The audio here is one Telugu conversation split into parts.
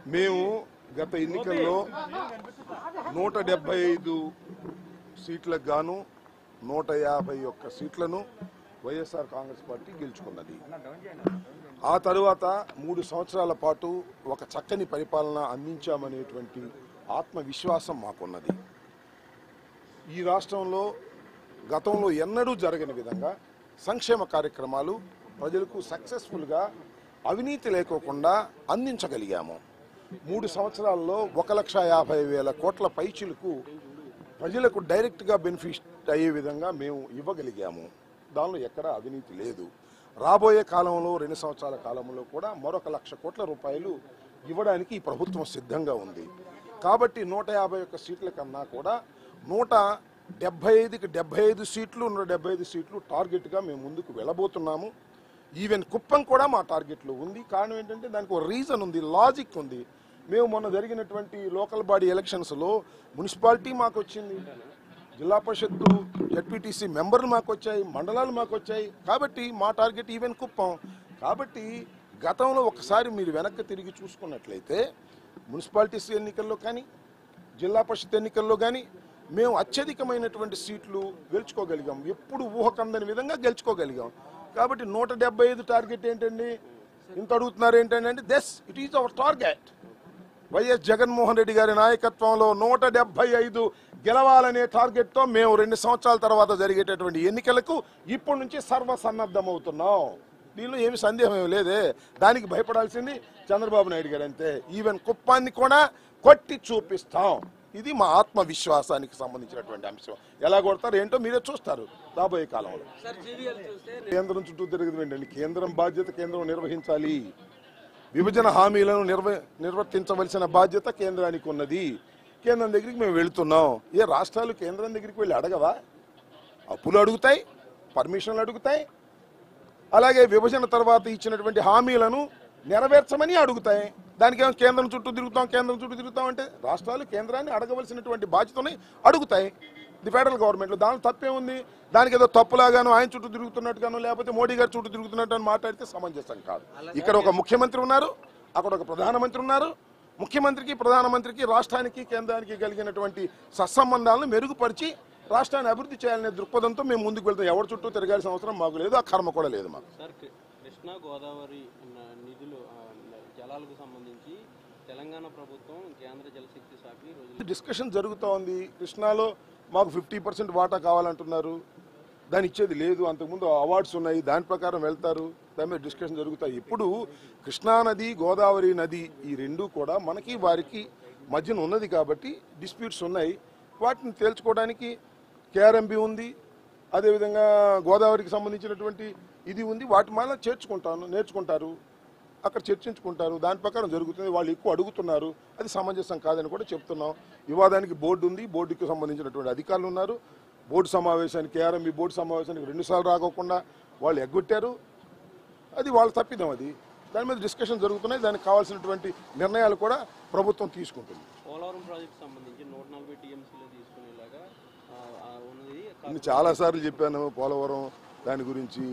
మేము గత ఎన్నికల్లో 175 సీట్లకు గాను 151 సీట్లను వైఎస్ఆర్ కాంగ్రెస్ పార్టీ గెలుచుకున్నది. ఆ తరువాత 3 సంవత్సరాల పాటు ఒక చక్కని పరిపాలన అందించామనేటువంటి ఆత్మవిశ్వాసం మాకున్నది. ఈ రాష్ట్రంలో గతంలో ఎన్నడూ జరగని విధంగా సంక్షేమ కార్యక్రమాలు ప్రజలకు సక్సెస్ఫుల్గా అవినీతి లేకోకుండా అందించగలిగాము. 3 సంవత్సరాల్లో 1,50,000 కోట్ల పైచిలకు ప్రజలకు డైరెక్ట్గా బెనిఫిట్ అయ్యే విధంగా మేము ఇవ్వగలిగాము. దానిలో ఎక్కడా అవినీతి లేదు. రాబోయే కాలంలో 2 సంవత్సరాల కాలంలో కూడా మరొక 1,00,000 కోట్ల రూపాయలు ఇవ్వడానికి ఈ ప్రభుత్వం సిద్ధంగా ఉంది. కాబట్టి 151 సీట్ల కన్నా కూడా 175కి 75 సీట్లు 175 సీట్లు టార్గెట్గా మేము ముందుకు వెళ్ళబోతున్నాము. ఈవెన్ కుప్పం కూడా మా టార్గెట్లో ఉంది. కారణం ఏంటంటే దానికి ఒక రీజన్ ఉంది, లాజిక్ ఉంది. మేము మొన్న జరిగినటువంటి లోకల్ బాడీ ఎలక్షన్స్లో మున్సిపాలిటీ మాకు వచ్చింది, జిల్లా పరిషత్తు జడ్పీటీసీ మెంబర్లు మాకు వచ్చాయి, మండలాలు మాకు వచ్చాయి. కాబట్టి మా టార్గెట్ ఈవెన్ కుప్పం. కాబట్టి గతంలో ఒకసారి మీరు వెనక్కి తిరిగి చూసుకున్నట్లయితే మున్సిపాలిటీస్ ఎన్నికల్లో కానీ జిల్లా పరిషత్ ఎన్నికల్లో కానీ మేము అత్యధికమైనటువంటి సీట్లు గెలుచుకోగలిగాం. ఎప్పుడు ఊహకందని విధంగా గెలుచుకోగలిగాం. కాబట్టి 175 టార్గెట్ ఏంటండి, ఇంత అడుగుతున్నారు ఏంటంటే it is our target. YS Jaganmohan Reddy గారి నాయకత్వంలో 175 గెలవాలనే టార్గెట్తో మేము 2 సంవత్సరాల తర్వాత జరిగేటటువంటి ఎన్నికలకు ఇప్పటి నుంచి సర్వసన్నద్ధమవుతున్నాం. దీనిలో ఏమి సందేహం ఏమి లేదే. దానికి భయపడాల్సింది చంద్రబాబు నాయుడు గారు అంతే. ఈవెన్ కుప్పాన్ని కూడా కొట్టి చూపిస్తాం. ఇది మా ఆత్మవిశ్వాసానికి సంబంధించినటువంటి అంశం. ఎలా కొడతారు ఏంటో మీరే చూస్తారు రాబోయే కాలంలో. కేంద్రం చుట్టూ తిరగదు. కేంద్రం బాధ్యత కేంద్రం నిర్వహించాలి. విభజన హామీలను నిర్వర్తించవలసిన బాధ్యత కేంద్రానికి ఉన్నది. కేంద్రం దగ్గరికి మేము వెళుతున్నాం. ఏ రాష్ట్రాలు కేంద్రం దగ్గరికి వెళ్ళి అడగవా? అప్పులు అడుగుతాయి, పర్మిషన్లు అడుగుతాయి, అలాగే విభజన తర్వాత ఇచ్చినటువంటి హామీలను నెరవేర్చమని అడుగుతాయి. దానికేమో కేంద్రం చుట్టూ తిరుగుతాం అంటే రాష్ట్రాలు కేంద్రాన్ని అడగవలసినటువంటి బాధ్యతని అడుగుతాయి. ది ఫెడరల్ గవర్నమెంట్లో దానిలో తప్పే ఉంది. దానికి ఏదో తప్పులాగాను ఆయన చుట్టూ తిరుగుతున్నట్టుగాను లేకపోతే మోడీ గారు చుట్టూ తిరుగుతున్నట్టు అని మాట్లాడితే సమంజసం కాదు. ఇక్కడ ఒక ముఖ్యమంత్రి ఉన్నారు, అక్కడ ఒక ప్రధానమంత్రి ఉన్నారు. ముఖ్యమంత్రికి ప్రధానమంత్రికి రాష్ట్రానికి కేంద్రానికి కలిగినటువంటి సత్సంబంధాలను మెరుగుపరిచి రాష్ట్రాన్ని అభివృద్ధి చేయాలనే దృక్పథంతో మేము ముందుకు వెళ్తాం. ఎవరి చుట్టూ తిరగాల్సిన అవసరం మాకు లేదు, ఆ కర్మ కూడా లేదు మాకు. కృష్ణా గోదావరి నిధులు జలాలకు సంబంధించి తెలంగాణ ప్రభుత్వం కేంద్ర జలశక్తి శాఖ డిస్కషన్ జరుగుతూ ఉంది. కృష్ణాలో మాకు 50% వాటా కావాలంటున్నారు. దాని ఇచ్చేది లేదు. అంతకుముందు అవార్డ్స్ ఉన్నాయి, దాని ప్రకారం వెళ్తారు. దాని మీద డిస్కషన్ జరుగుతాయి. ఇప్పుడు కృష్ణా నది గోదావరి నది ఈ రెండూ కూడా మనకి వారికి మధ్యన ఉన్నది కాబట్టి డిస్ప్యూట్స్ ఉన్నాయి. వాటిని తేల్చుకోవడానికి కేఆర్ఎంబి ఉంది, అదేవిధంగా గోదావరికి సంబంధించినటువంటి ఇది ఉంది. వాటి మళ్ళీ నేర్చుకుంటారు, అక్కడ చర్చించుకుంటారు. దాని ప్రకారం జరుగుతుంది. వాళ్ళు ఎక్కువ అడుగుతున్నారు, అది సమంజసం కాదని కూడా చెప్తున్నాం. వివాదానికి బోర్డు ఉంది, బోర్డుకి సంబంధించినటువంటి అధికారులు ఉన్నారు. బోర్డు సమావేశానికి కేఆర్ఎంబి బోర్డు సమావేశానికి 2 సార్లు రాకోకుండా వాళ్ళు ఎగ్గొట్టారు. అది వాళ్ళ తప్పిదం. అది దాని మీద డిస్కషన్ జరుగుతున్నాయి. దానికి కావాల్సినటువంటి నిర్ణయాలు కూడా ప్రభుత్వం తీసుకుంటుంది. పోలవరం ప్రాజెక్ట్ సంబంధించి 140 టీఎంసీలో తీసుకునేలాగా ఉన్నది. చాలాసార్లు చెప్పాను పోలవరం దాని గురించి.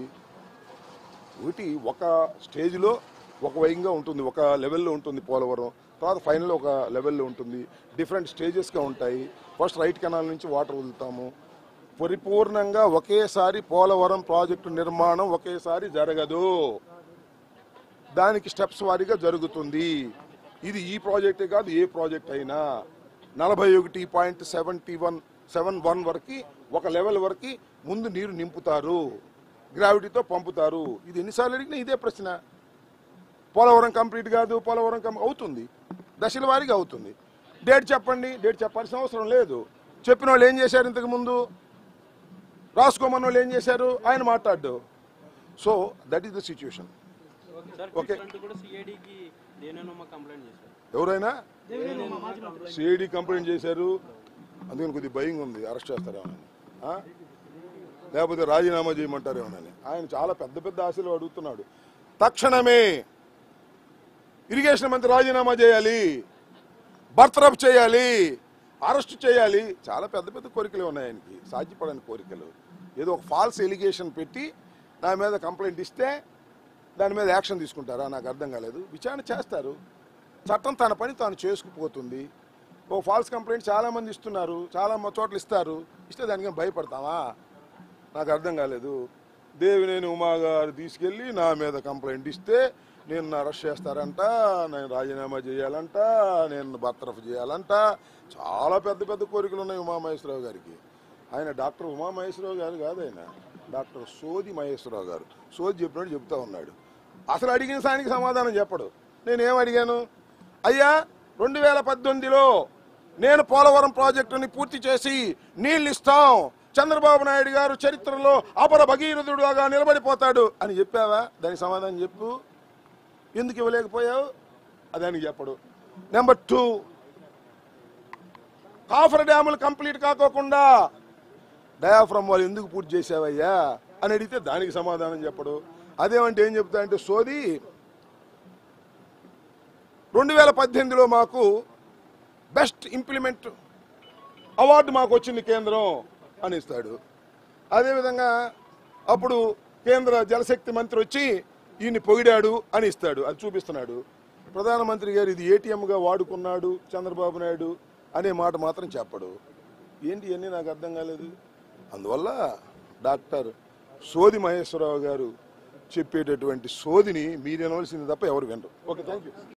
ఒక స్టేజ్లో ఒక వైంగా ఉంటుంది, ఒక లెవెల్లో ఉంటుంది పోలవరం. తర్వాత ఫైనల్ ఒక లెవెల్లో ఉంటుంది. డిఫరెంట్ స్టేజెస్గా ఉంటాయి. ఫస్ట్ రైట్ కెనాల్ నుంచి వాటర్ వదులుతాము. పరిపూర్ణంగా ఒకేసారి పోలవరం ప్రాజెక్టు నిర్మాణం ఒకేసారి జరగదు. దానికి స్టెప్స్ వారీగా జరుగుతుంది. ఇది ఈ ప్రాజెక్టే కాదు, ఏ ప్రాజెక్ట్ అయినా 41.71 వరకు ఒక లెవెల్ వరకు ముందు నీరు నింపుతారు, గ్రావిటీతో పంపుతారు. ఇది ఎన్నిసార్లు అడిగినా ఇదే ప్రశ్న. పోలవరం కంప్లీట్ కాదు, పోలవరం అవుతుంది, దశల వారీగా అవుతుంది. డేట్ చెప్పండి. డేట్ చెప్పాల్సిన అవసరం లేదు. చెప్పిన వాళ్ళు ఏం చేశారు, ఇంతకుముందు రాసుకోమన్న వాళ్ళు ఏం చేశారు, ఆయన మాట్లాడు. So that is the situation. Okay, ఎవరైనా సిఐడి కంప్లైంట్ చేశారు. అందుకని కొద్దిగా భయంగా ఉంది, అరెస్ట్ చేస్తారేమోనని, లేకపోతే రాజీనామా చేయమంటారేమోనని. ఆయన చాలా పెద్ద పెద్ద ఆశలు అడుగుతున్నాడు. తక్షణమే ఇరిగేషన్ మంత్రి రాజీనామా చేయాలి, బర్తరఫ్ చేయాలి, అరెస్ట్ చేయాలి. చాలా పెద్ద పెద్ద కోరికలు ఉన్నాయి ఆయనకి, సాధ్యపడని కోరికలు. ఏదో ఒక ఫాల్స్ ఎలిగేషన్ పెట్టి నా మీద కంప్లైంట్ ఇస్తే దాని మీద యాక్షన్ తీసుకుంటారా? నాకు అర్థం కాలేదు. విచారణ చేస్తారు, చట్టం తన పని తాను చేసుకుపోతుంది. ఓ ఫాల్స్ కంప్లైంట్ చాలామంది ఇస్తున్నారు, చాలా చోట్ల ఇస్తారు. ఇస్తే దానికి భయపడతావా? నాకు అర్థం కాలేదు. దేవినేని ఉమా గారు తీసుకెళ్ళి నా మీద కంప్లైంట్ ఇస్తే నేను అరెస్ట్ చేస్తారంట, నేను రాజీనామా చేయాలంట, నేను బర్తరఫ్ చేయాలంట. చాలా పెద్ద పెద్ద కోరికలు ఉన్నాయి ఉమామహేశ్వరరావు గారికి. ఆయన డాక్టర్ ఉమామహేశ్వరరావు గారు కాదు, ఆయన డాక్టర్ సోది మహేశ్వరరావు గారు. సోది చెప్పినట్టు చెప్తా ఉన్నాడు. అసలు అడిగిన సానికి సమాధానం చెప్పడు. నేనేం అడిగాను? అయ్యా 2018లో నేను పోలవరం ప్రాజెక్టుని పూర్తి చేసి నీళ్ళు ఇస్తాం, చంద్రబాబు నాయుడు గారు చరిత్రలో అపర భగీరథుడుగా నిలబడిపోతాడు అని చెప్పావా? దానికి సమాధానం చెప్పు. ఎందుకు ఇవ్వలేకపోయావు? అదానికి చెప్పడు. నెంబర్ 2, కాఫర్ డ్యాములు కంప్లీట్ కాకోకుండా డయాఫ్రమ్ వాళ్ళు ఎందుకు పూర్తి చేసావయ్యా అని అడిగితే దానికి సమాధానం చెప్పడు. అదేమంటే ఏం చెప్తా అంటే సోది 2018లో మాకు బెస్ట్ ఇంప్లిమెంట్ అవార్డు మాకు వచ్చింది కేంద్రం అని ఇస్తాడు. అదేవిధంగా అప్పుడు కేంద్ర జలశక్తి మంత్రి వచ్చి ఈయన్ని పొగిడాడు అని ఇస్తాడు, అది చూపిస్తున్నాడు. ప్రధానమంత్రి గారు ఇది ఏటీఎంగా వాడుకున్నాడు చంద్రబాబు నాయుడు అనే మాట మాత్రం చెప్పడు. ఏంటి ఇవన్నీ నాకు అర్థం కాలేదు. అందువల్ల డాక్టర్ సోది మహేశ్వరరావు గారు చెప్పేటటువంటి సోదిని మీరు వినవలసింది తప్ప ఎవరు వినరు. Okay, thank you.